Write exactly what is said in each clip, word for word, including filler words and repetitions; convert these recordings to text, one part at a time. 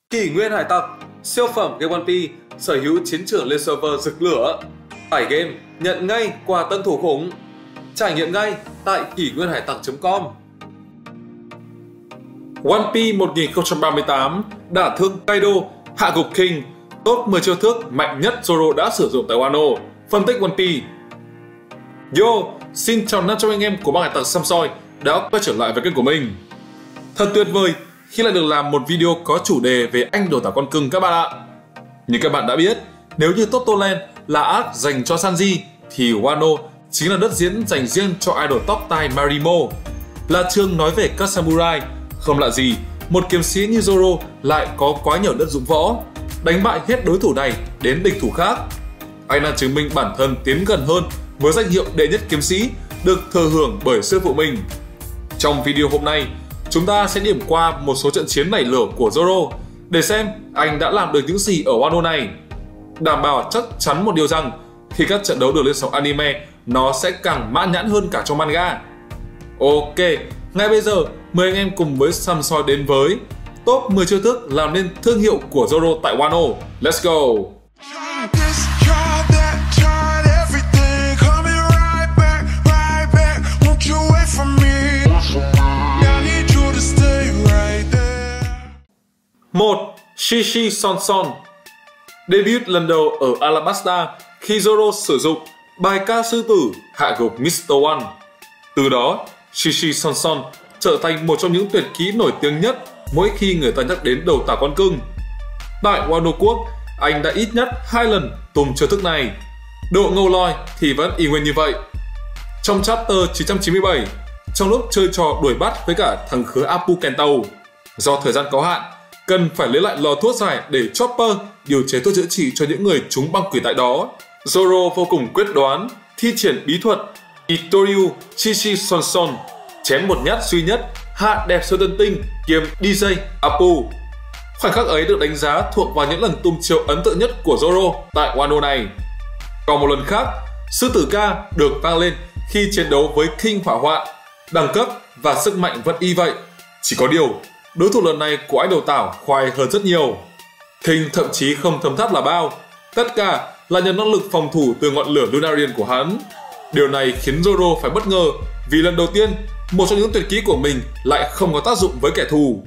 Kỷ nguyên hải tặc, siêu phẩm game One Piece sở hữu chiến trường lên server rực lửa. Tải game, nhận ngay quà tân thủ khủng. Trải nghiệm ngay tại kỷ nguyên hải tặc chấm com. One Piece một nghìn không trăm ba mươi tám, đả thương Kaido, hạ gục King, top mười chiêu thức mạnh nhất Zoro đã sử dụng tại Wano. Phân tích One Piece. Yo, xin chào năm trăm anh em của băng hải tặc Sam Soi đã quay trở lại với kênh của mình. Thật tuyệt vời khi lại được làm một video có chủ đề về anh đồ tả con cưng các bạn ạ. Như các bạn đã biết, nếu như Top Toland là arc dành cho Sanji thì Wano chính là đất diễn dành riêng cho idol tóc tai Marimo. Là chương nói về các samurai, không lạ gì một kiếm sĩ như Zoro lại có quá nhiều đất dụng võ, đánh bại hết đối thủ này đến địch thủ khác. Anh đang chứng minh bản thân tiến gần hơn với danh hiệu đệ nhất kiếm sĩ được thừa hưởng bởi sư phụ mình. Trong video hôm nay, chúng ta sẽ điểm qua một số trận chiến nảy lửa của Zoro để xem anh đã làm được những gì ở Wano này. Đảm bảo chắc chắn một điều rằng khi các trận đấu được lên sóng anime, nó sẽ càng mãn nhãn hơn cả trong manga. Ok, ngay bây giờ mời anh em cùng với Sam Soi đến với top mười chiêu thức làm nên thương hiệu của Zoro tại Wano. Let's go! một. Shishi Son Son. Debut lần đầu ở Alabasta khi Zoro sử dụng bài ca sư tử hạ gục mít-tơ One. Từ đó, Shishi Son Son trở thành một trong những tuyệt kỹ nổi tiếng nhất mỗi khi người ta nhắc đến đầu tả con cưng. Tại Wano Quốc, anh đã ít nhất hai lần tung chiêu thức này. Độ ngầu lòi thì vẫn y nguyên như vậy. Trong chapter chín trăm chín mươi bảy, trong lúc chơi trò đuổi bắt với cả thằng khứa Apu Kento, do thời gian có hạn, cần phải lấy lại lò thuốc giải để Chopper điều chế thuốc chữa trị cho những người trúng băng quỷ tại đó. Zoro vô cùng quyết đoán, thi triển bí thuật Itoryu Shishi Son Son, chém một nhát duy nhất hạ đẹp siêu tân tinh kiếm đê gi Apu. Khoảnh khắc ấy được đánh giá thuộc vào những lần tung chiêu ấn tượng nhất của Zoro tại Wano này. Còn một lần khác, sư tử ca được vang lên khi chiến đấu với King Hỏa Hoạn. Đẳng cấp và sức mạnh vẫn y vậy, chỉ có điều đối thủ lần này của idol tảo khoai hơn rất nhiều. King thậm chí không thấm tháp là bao, tất cả là nhờ năng lực phòng thủ từ ngọn lửa Lunarian của hắn. Điều này khiến Zoro phải bất ngờ vì lần đầu tiên một trong những tuyệt kỹ của mình lại không có tác dụng với kẻ thù.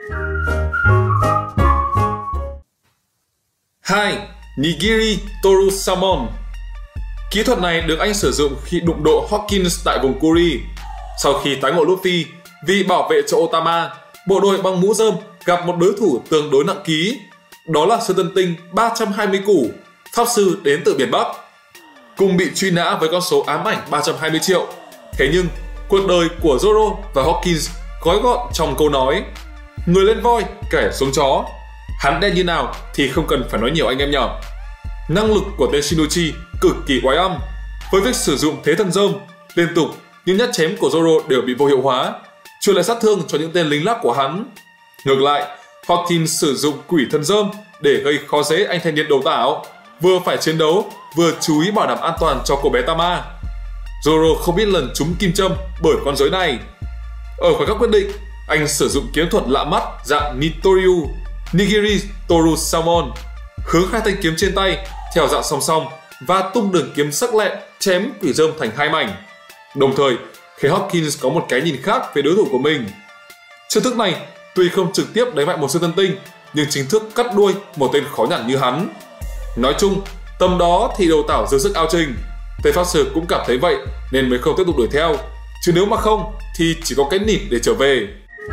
hai. Nigiri Toru Salmon. Kỹ thuật này được anh sử dụng khi đụng độ Hawkins tại vùng Kuri. Sau khi tái ngộ Luffy vì bảo vệ cho Otama, bộ đội băng mũ rơm gặp một đối thủ tương đối nặng ký. Đó là sư tân tinh ba trăm hai mươi củ, pháp sư đến từ biển Bắc. Cùng bị truy nã với con số ám ảnh ba trăm hai mươi triệu. Thế nhưng, cuộc đời của Zoro và Hawkins gói gọn trong câu nói: người lên voi, kẻ xuống chó. Hắn đen như nào thì không cần phải nói nhiều anh em nhỉ. Năng lực của tên Shinichi cực kỳ oái âm. Với việc sử dụng thế thần rơm liên tục, những nhát chém của Zoro đều bị vô hiệu hóa, truyền lại sát thương cho những tên lính lác của hắn. Ngược lại, Hawkins sử dụng quỷ thần rơm để gây khó dễ anh thanh niên đầu tảo, vừa phải chiến đấu vừa chú ý bảo đảm an toàn cho cô bé Tama. Zoro không biết lần trúng kim châm bởi con rối này. Ở khoảnh khắc quyết định, anh sử dụng kiếm thuật lạ mắt dạng Nitoryu Nigiri Toru Salmon, hướng hai thanh kiếm trên tay theo dạng song song và tung đường kiếm sắc lẹm chém quỷ rơm thành hai mảnh. Đồng thời, khi Hawkins có một cái nhìn khác về đối thủ của mình. Chiêu thức này tuy không trực tiếp đánh bại một sư tân tinh, nhưng chính thức cắt đuôi một tên khó nhằn như hắn. Nói chung, tầm đó thì đầu tảo dư sức ao trình. Tên pháp sư cũng cảm thấy vậy nên mới không tiếp tục đuổi theo. Chứ nếu mà không thì chỉ có cái nịt để trở về.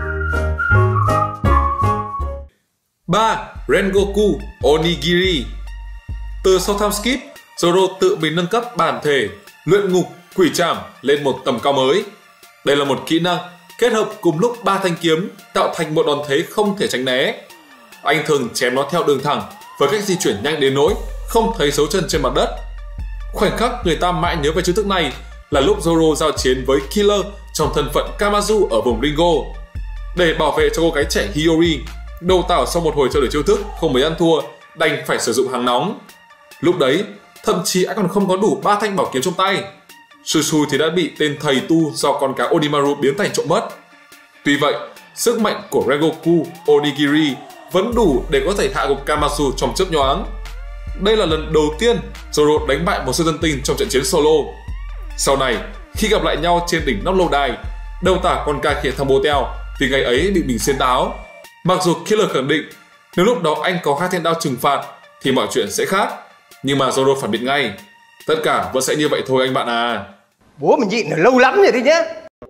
ba. Rengoku Onigiri. Từ sau time skip, Zoro tự mình nâng cấp bản thể luyện ngục quỷ trảm lên một tầm cao mới. Đây là một kỹ năng kết hợp cùng lúc ba thanh kiếm tạo thành một đòn thế không thể tránh né. Anh thường chém nó theo đường thẳng với cách di chuyển nhanh đến nỗi không thấy dấu chân trên mặt đất. Khoảnh khắc người ta mãi nhớ về chiêu thức này là lúc Zoro giao chiến với Killer trong thân phận Kamazu ở vùng Ringo. Để bảo vệ cho cô gái trẻ Hiyori, đầu tảo sau một hồi chơi đổi chiêu thức không mấy ăn thua, đành phải sử dụng hàng nóng. Lúc đấy, thậm chí anh còn không có đủ ba thanh bảo kiếm trong tay. Shushu thì đã bị tên thầy tu do con cá Onimaru biến thành trộm mất. Tuy vậy, sức mạnh của Rengoku Onigiri vẫn đủ để có thể hạ gục Kamasu trong chớp nhoáng. Đây là lần đầu tiên Zoro đánh bại một siêu tân tinh trong trận chiến solo. Sau này, khi gặp lại nhau trên đỉnh nóc lâu đài, đầu tả còn cà khịa thằng bố teo vì ngày ấy bị mình xiên táo. Mặc dù Killer khẳng định nếu lúc đó anh có hai thanh đao trừng phạt thì mọi chuyện sẽ khác, nhưng mà Zoro phản biện ngay, tất cả vẫn sẽ như vậy thôi anh bạn à. Bố mình nhịn lâu lắm rồi đấy nhé.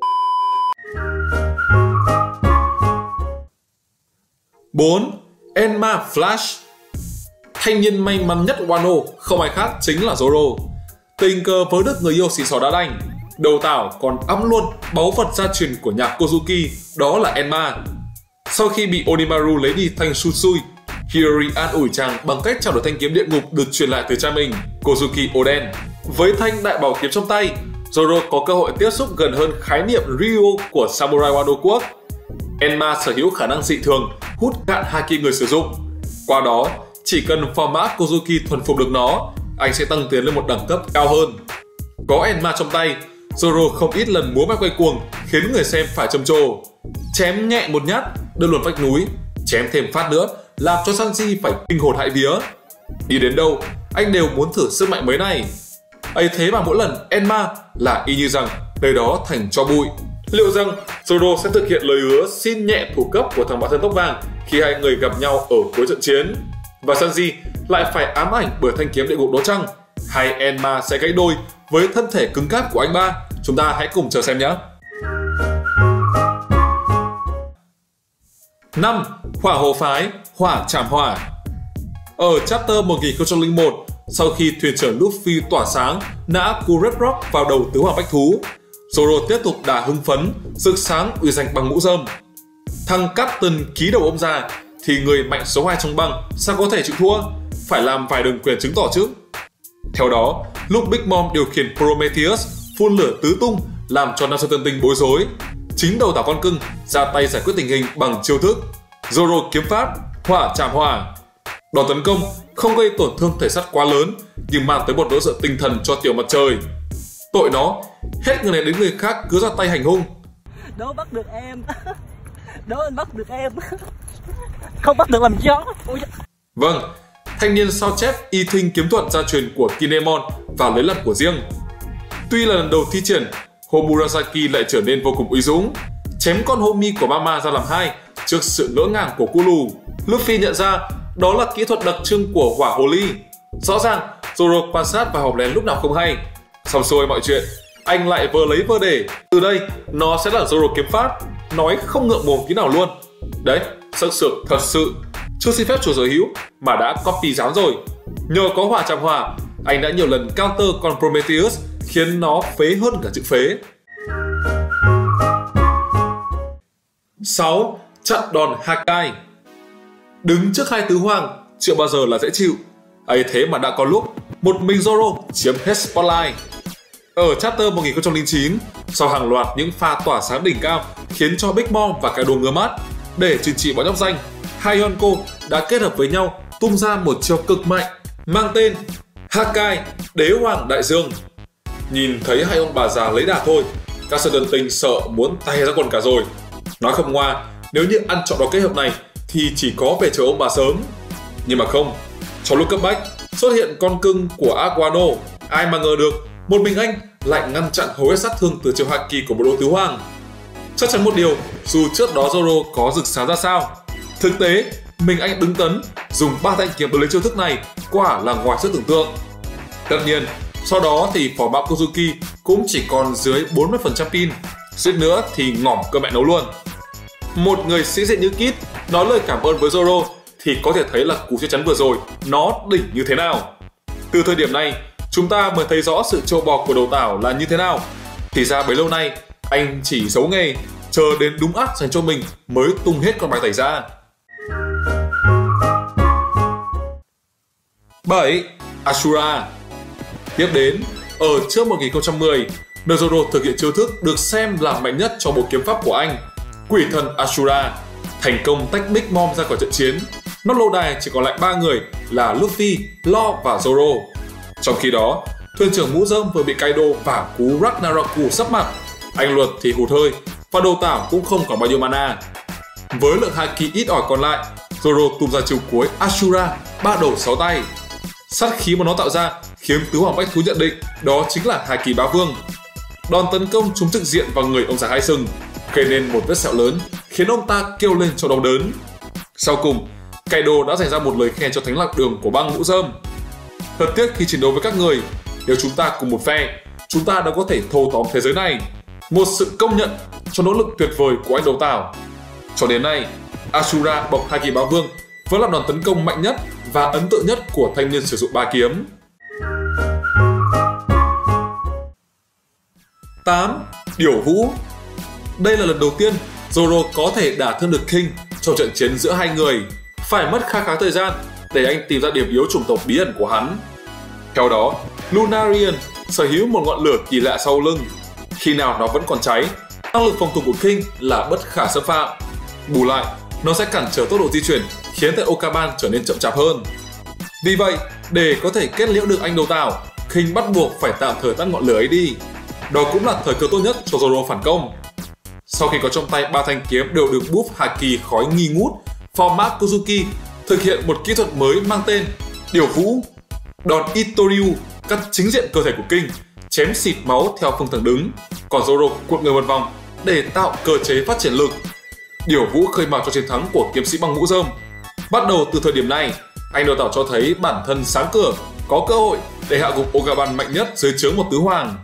bốn. Enma Flash. Thanh niên may mắn nhất Wano không ai khác chính là Zoro. Tình cờ với được người yêu xì xò đá đành, đầu tảo còn ẵm luôn báu vật gia truyền của nhà Kozuki, đó là Enma. Sau khi bị Onimaru lấy đi thanh Shutsui, Hiyori an ủi chàng bằng cách trao đổi thanh kiếm địa ngục được truyền lại từ cha mình, Kozuki Oden. Với thanh đại bảo kiếm trong tay, Zoro có cơ hội tiếp xúc gần hơn khái niệm Ryu của Samurai Wano quốc. Enma sở hữu khả năng dị thường hút cạn haki người sử dụng. Qua đó, chỉ cần phò mã Kozuki thuần phục được nó, anh sẽ tăng tiến lên một đẳng cấp cao hơn. Có Enma trong tay, Zoro không ít lần múa may quay cuồng khiến người xem phải trầm trồ. Chém nhẹ một nhát, đưa luồn vách núi, chém thêm phát nữa, làm cho Sanji phải kinh hồn hãi vía. Đi đến đâu, anh đều muốn thử sức mạnh mới này. Ấy thế mà mỗi lần Enma là y như rằng nơi đó thành tro bụi. Liệu rằng Zoro sẽ thực hiện lời hứa xin nhẹ thủ cấp của thằng bạn thân tóc vàng khi hai người gặp nhau ở cuối trận chiến? Và Sanji lại phải ám ảnh bởi thanh kiếm địa ngục đó chăng? Hay Enma sẽ gãy đôi với thân thể cứng cáp của anh ba? Chúng ta hãy cùng chờ xem nhé! năm. Hỏa hồ phái, hỏa chạm hỏa. Ở chapter một nghìn không trăm lẻ một, sau khi thuyền trưởng Luffy tỏa sáng nã cú Red Rock vào đầu tứ hoàng bách thú, Zoro tiếp tục đà hưng phấn, rực sáng uy danh bằng mũ rơm. Thằng Captain ký đầu ông già thì người mạnh số hai trong băng sao có thể chịu thua, phải làm vài đường quyền chứng tỏ chứ. Theo đó, lúc Big Mom điều khiển Prometheus phun lửa tứ tung làm cho năm siêu tân tinh bối rối, chính đầu tảo con cưng ra tay giải quyết tình hình bằng chiêu thức Zoro kiếm pháp hỏa chạm hỏa. Đòn tấn công không gây tổn thương thể xác quá lớn nhưng mang tới một nỗi sợ tinh thần cho tiểu mặt trời. Tội nó, hết người này đến người khác cứ ra tay hành hung. Đố bắt được em, đố anh bắt được em, không bắt được làm chó. Vâng, thanh niên sao chép y thinh kiếm thuật gia truyền của Kinemon và lấy làm của riêng. Tuy là lần đầu thi triển, Homurasaki lại trở nên vô cùng uy dũng, chém con Homi của Mama ra làm hai trước sự ngỡ ngàng của Kulu. Luffy nhận ra đó là kỹ thuật đặc trưng của hỏa hồ ly. Rõ ràng Zoro quan sát và hòm lén lúc nào không hay. Xong xuôi mọi chuyện, anh lại vờ lấy vờ để. Từ đây nó sẽ là Zoro kiếm pháp, nói không ngượng mồm tí nào luôn. Đấy, sắc sược thật sự, chưa xin phép chủ sở hữu mà đã copy dán rồi. Nhờ có hỏa chạm hỏa, anh đã nhiều lần counter con Prometheus khiến nó phế hơn cả chữ phế. sáu. Chặn đòn Hakai. Đứng trước hai tứ hoàng chưa bao giờ là dễ chịu. Ấy thế mà đã có lúc một mình Zoro chiếm hết spotlight. Ở chapter một nghìn không trăm lẻ chín, sau hàng loạt những pha tỏa sáng đỉnh cao khiến cho Big Mom và Kaido ngứa mắt, để trừng trị bọn nhóc danh, hai Yonko đã kết hợp với nhau tung ra một chiêu cực mạnh mang tên Hakai Đế Hoàng Đại Dương. Nhìn thấy hai ông bà già lấy đà thôi, các siêu tân tinh sợ muốn tay ra quần cả rồi. Nói không ngoa, nếu như ăn trọn vào kết hợp này thì chỉ có về chờ ông bà sớm. Nhưng mà không, trong lúc cấp bách xuất hiện con cưng của Aquano, ai mà ngờ được một mình anh lại ngăn chặn hầu hết sát thương từ chiêu haki của bộ đội tứ hoàng. Chắc chắn một điều, dù trước đó Zoro có rực sáng ra sao, thực tế mình anh đứng tấn dùng ba thanh kiếm đối lấy chiêu thức này quả là ngoài sức tưởng tượng. Tất nhiên, sau đó thì phỏ mã Kozuki cũng chỉ còn dưới bốn mươi phần trăm pin, suýt nữa thì ngỏm cơ mẹ nấu luôn. Một người sĩ diện như Kid nói lời cảm ơn với Zoro thì có thể thấy là cú chắc chắn vừa rồi nó đỉnh như thế nào. Từ thời điểm này, chúng ta mới thấy rõ sự trâu bò của đầu tảo là như thế nào. Thì ra bấy lâu nay, anh chỉ giấu nghề, chờ đến đúng ác dành cho mình mới tung hết con bài tẩy ra. bảy. Ashura. Tiếp đến, ở trước một nghìn không trăm mười, nơi Zoro thực hiện chiêu thức được xem là mạnh nhất trong bộ kiếm pháp của anh, Quỷ thần Ashura, thành công tách Big Mom ra khỏi trận chiến. Nóc lâu đài chỉ còn lại ba người là Luffy, Law và Zoro. Trong khi đó, thuyền trưởng mũ rơm vừa bị Kaido và cú Ragnarok sắp mặt, anh Luật thì hụt hơi và đầu tảo cũng không còn bao nhiêu mana. Với lượng haki ít ỏi còn lại, Zoro tung ra chiêu cuối Ashura ba đầu sáu tay. Sát khí mà nó tạo ra khiến tứ hoàng bách thú nhận định đó chính là Haki Bá Vương. Đòn tấn công trúng trực diện vào người ông già hai sừng, gây nên một vết sẹo lớn khiến ông ta kêu lên trong đau đớn. Sau cùng, Kaido đã dành ra một lời khen cho thánh lạc đường của băng mũ rơm. Thật tiếc khi chiến đấu với các người, nếu chúng ta cùng một phe, chúng ta đã có thể thâu tóm thế giới này. Một sự công nhận cho nỗ lực tuyệt vời của anh đầu tảo. Cho đến nay, Ashura bọc Haki Bá Vương vẫn là đòn tấn công mạnh nhất và ấn tượng nhất của thanh niên sử dụng ba kiếm. tám. Điểu Vũ. Đây là lần đầu tiên Zoro có thể đả thương được King trong trận chiến giữa hai người. Phải mất khá khá thời gian để anh tìm ra điểm yếu chủng tộc bí ẩn của hắn. Theo đó, Lunarian sở hữu một ngọn lửa kỳ lạ sau lưng. Khi nào nó vẫn còn cháy, năng lực phòng thủ của King là bất khả xâm phạm. Bù lại, nó sẽ cản trở tốc độ di chuyển, khiến tay Okaban trở nên chậm chạp hơn. Vì vậy, để có thể kết liễu được anh đầu tảo, King bắt buộc phải tạm thời tắt ngọn lửa ấy đi. Đó cũng là thời cơ tốt nhất cho Zoro phản công. Sau khi có trong tay ba thanh kiếm đều được buff Haki khói nghi ngút, Format Kozuki thực hiện một kỹ thuật mới mang tên Điểu Vũ. Đòn Itoryu cắt chính diện cơ thể của King, chém xịt máu theo phương thẳng đứng, còn Zoro cuộn người một vòng để tạo cơ chế phát triển lực. Điểu Vũ khơi mào cho chiến thắng của kiếm sĩ băng mũ rơm. Bắt đầu từ thời điểm này, anh đầu tảo cho thấy bản thân sáng cửa, có cơ hội để hạ gục Okaban mạnh nhất dưới trướng một tứ hoàng.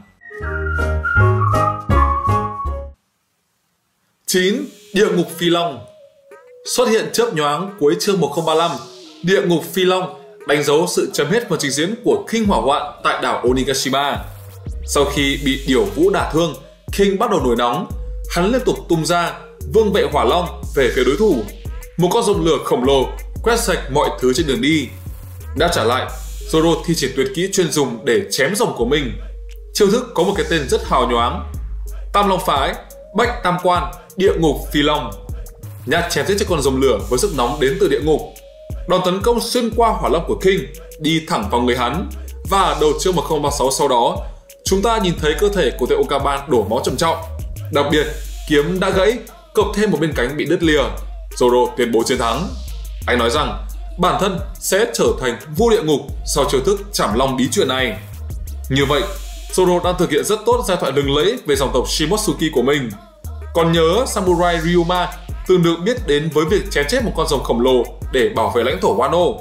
chín. Địa ngục Phi Long. Xuất hiện chớp nhoáng cuối chương một không ba lăm, Địa ngục Phi Long đánh dấu sự chấm hết phần trình diễn của King hỏa hoạn tại đảo Onigashima. Sau khi bị Điểu Vũ đả thương, King bắt đầu nổi nóng. Hắn liên tục tung ra Vương vệ Hỏa Long về phía đối thủ, một con rồng lửa khổng lồ quét sạch mọi thứ trên đường đi. Đã trả lại, Zoro thi triển tuyệt kỹ chuyên dùng để chém rồng của mình. Chiêu thức có một cái tên rất hào nhoáng: Tam Long Phái, Bách Tam Quan, Địa ngục Phi Long. Nhát chém giết cho con rồng lửa với sức nóng đến từ địa ngục. Đòn tấn công xuyên qua hỏa long của King đi thẳng vào người hắn, và ở đầu chương một không ba sáu sau đó, chúng ta nhìn thấy cơ thể của tay Okaban đổ máu trầm trọng. Đặc biệt, kiếm đã gãy, cộng thêm một bên cánh bị đứt lìa. Zoro tuyên bố chiến thắng. Anh nói rằng bản thân sẽ trở thành vua địa ngục sau chiêu thức chảm long bí truyền này. Như vậy, Zoro đang thực hiện rất tốt giai thoại lừng lẫy về dòng tộc Shimotsuki của mình. Còn nhớ Samurai Ryuma từng được biết đến với việc chém chết một con rồng khổng lồ để bảo vệ lãnh thổ Wano.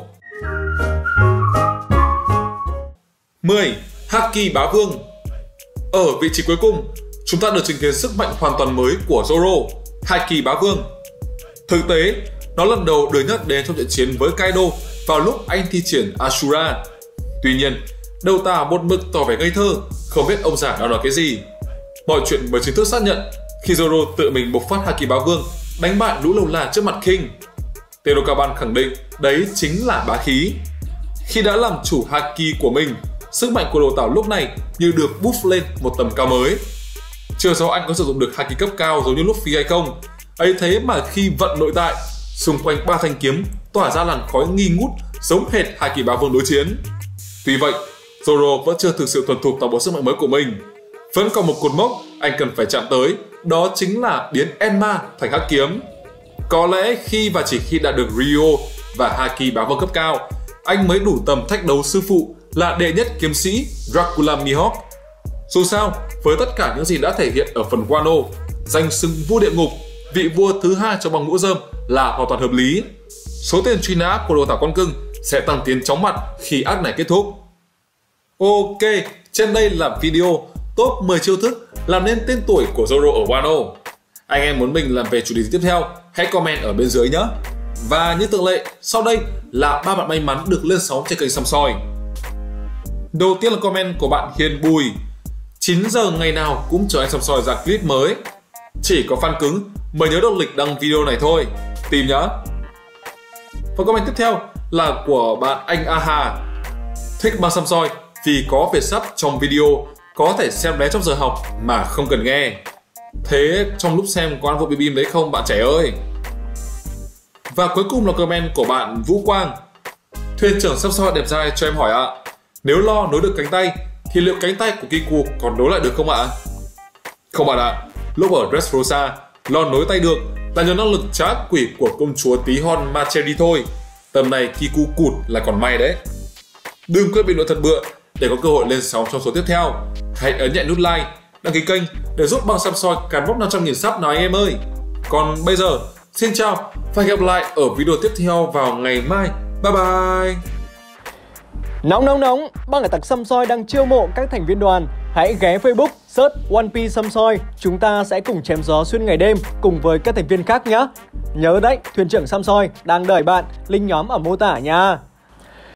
mười. Haki Bá Vương. Ở vị trí cuối cùng, chúng ta được chứng kiến sức mạnh hoàn toàn mới của Zoro, Haki Bá Vương. Thực tế, nó lần đầu được nhắc đến trong trận chiến với Kaido vào lúc anh thi triển Ashura. Tuy nhiên, đầu tả một mực tỏ vẻ ngây thơ, không biết ông già đang nói cái gì. Mọi chuyện mới chính thức xác nhận khi Zoro tự mình bộc phát Haki Bá Vương đánh bại lũ lâu la trước mặt King. Tên Okaban khẳng định đấy chính là bá khí. Khi đã làm chủ Haki của mình, sức mạnh của đồ tảo lúc này như được buff lên một tầm cao mới. Chưa rõ anh có sử dụng được Haki cấp cao giống như Luffy hay không, ấy thế mà khi vận nội tại, xung quanh ba thanh kiếm tỏa ra làn khói nghi ngút giống hệt Haki Bá Vương đối chiến. Tuy vậy, Zoro vẫn chưa thực sự thuần thục toàn bộ sức mạnh mới của mình. Vẫn còn một cột mốc anh cần phải chạm tới, đó chính là biến Enma thành hắc kiếm. Có lẽ khi và chỉ khi đạt được Ryo và Haki Bá Vương cấp cao, anh mới đủ tầm thách đấu sư phụ là đệ nhất kiếm sĩ Dracula Mihawk. Dù sao, với tất cả những gì đã thể hiện ở phần Wano, danh xưng vua địa ngục, vị vua thứ hai cho băng mũ rơm là hoàn toàn hợp lý. Số tiền truy nã của đồ tảo con cưng sẽ tăng tiến chóng mặt khi arc này kết thúc. Ok, trên đây là video top mười chiêu thức làm nên tên tuổi của Zoro ở Wano. Anh em muốn mình làm về chủ đề gì tiếp theo, hãy comment ở bên dưới nhé. Và như thường lệ, sau đây là ba bạn may mắn được lên sóng trên kênh Săm Soi. Đầu tiên là comment của bạn Hiền Bùi. chín giờ ngày nào cũng chờ anh Săm Soi ra clip mới. Chỉ có fan cứng mới nhớ động lực đăng video này thôi. Tìm nhá. Và comment tiếp theo là của bạn anh Aha. Thích mang Săm Soi vì có Việt sub trong video, có thể xem lé trong giờ học mà không cần nghe. Thế trong lúc xem có ăn vội bim bim đấy không bạn trẻ ơi? Và cuối cùng là comment của bạn Vũ Quang. Thuyền trưởng Săm Soi đẹp trai cho em hỏi ạ, nếu lo nối được cánh tay thì liệu cánh tay của Kiku còn nối lại được không ạ? Không bạn ạ, lúc ở Dressrosa lo nối tay được, là nhờ năng lực trá quỷ của công chúa tí hon Marchery thôi. Tầm này Kiku cụt là còn may đấy. Đừng quên bình luận thật bựa để có cơ hội lên sóng trong số tiếp theo. Hãy ấn nhẹ nút like, đăng ký kênh để giúp Băng Xăm Soi cán mốc năm trăm nghìn sub nào anh em ơi. Còn bây giờ, xin chào và hẹn gặp lại ở video tiếp theo vào ngày mai. Bye bye. Nóng nóng nóng, Băng Hải Tặc Xăm Soi đang chiêu mộ các thành viên đoàn. Hãy ghé Facebook search One Piece Xăm Soi. Chúng ta sẽ cùng chém gió xuyên ngày đêm cùng với các thành viên khác nhé. Nhớ đấy, thuyền trưởng Xăm Soi đang đợi bạn. Link nhóm ở mô tả nha.